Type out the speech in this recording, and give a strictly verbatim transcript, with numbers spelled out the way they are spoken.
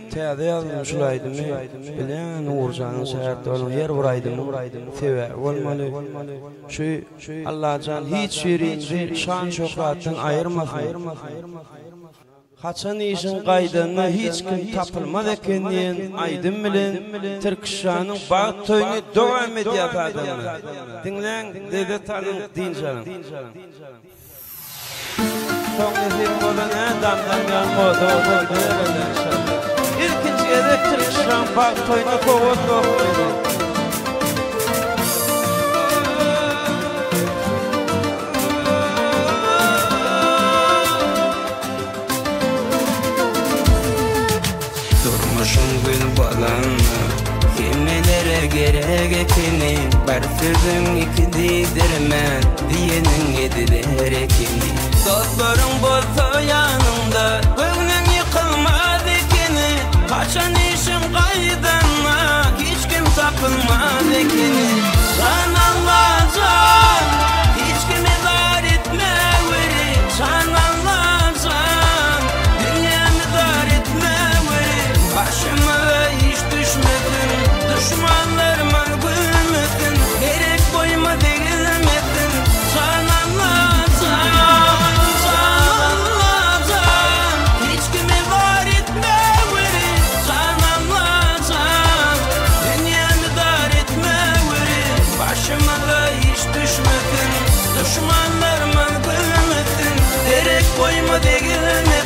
Täze ýazmyşlaýdymy, bilen Uğurjanyň şähertleriniň her bir aýdymy sebäbi bolmaly. Şu Allahjan hiç şeýrinde şan şöhratdan aýyrmasyn. Haçan işin gaýdyny hiç kim tapylmaz ekendiň aýdym bilen Türkistanyň bag toýuny dowam edýärdiler. Dinleň, dedi tanık dinjanyň. Çok nezih bolan adamdan ýalmady, boldy inşallah. İlkinci ýerde Türkistan bag toýuny gowat gowat. Durmuşum gül balan, kimlere gerek ekini, bar sözüm ikididirmen, diyenin ediler ekini. Dostlarım bolsa yanımda, göğnün yıkılmaz ekini, kaçan işim kaydanma, hiç kim tapılmaz ekini. Can Allah can, hiç kimi dar etme veri, can Allah can, dünyamı dar etme veri. Başıma hiç düşmedin, düşmanlarıma gülmedin, gerek boyuma değilmedin. Can Allah can, can Allah can, hiç kimi var etme veri. Can Allah can, dünyamı dar etme veri. Başıma hiç düşmedin, düşmanlarıma gülmedin, gerek boyuma değilmedin.